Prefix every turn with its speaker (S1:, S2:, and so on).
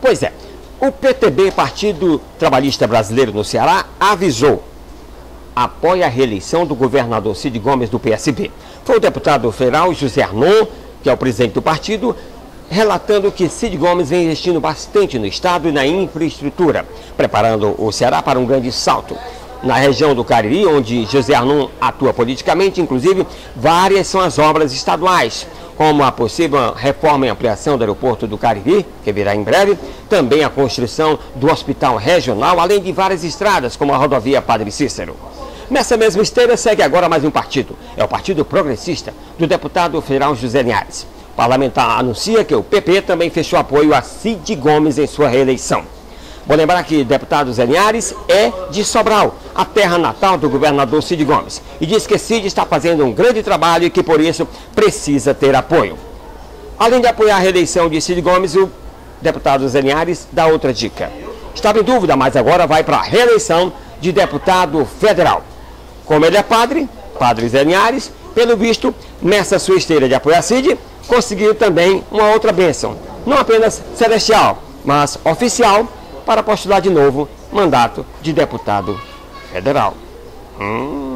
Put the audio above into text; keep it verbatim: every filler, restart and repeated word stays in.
S1: Pois é, o P T B, Partido Trabalhista Brasileiro no Ceará, avisou, apoia a reeleição do governador Cid Gomes do P S B. Foi o deputado federal José Arnon, que é o presidente do partido, relatando que Cid Gomes vem investindo bastante no estado e na infraestrutura, preparando o Ceará para um grande salto. Na região do Cariri, onde José Arnon atua politicamente, inclusive, várias são as obras estaduais, como a possível reforma e ampliação do aeroporto do Cariri, que virá em breve, também a construção do hospital regional, além de várias estradas, como a rodovia Padre Cícero. Nessa mesma esteira segue agora mais um partido, é o Partido Progressista, do deputado federal José Linhares. O parlamentar anuncia que o P P também fechou apoio a Cid Gomes em sua reeleição. Vou lembrar que o deputado Zé Linhares é de Sobral, a terra natal do governador Cid Gomes, e diz que Cid está fazendo um grande trabalho e que por isso precisa ter apoio. Além de apoiar a reeleição de Cid Gomes, o deputado Zé Linhares dá outra dica. Estava em dúvida, mas agora vai para a reeleição de deputado federal. Como ele é padre, padre Zé Linhares, pelo visto, nessa sua esteira de apoio a Cid, conseguiu também uma outra bênção, não apenas celestial, mas oficial, para postular de novo mandato de deputado federal. Hum.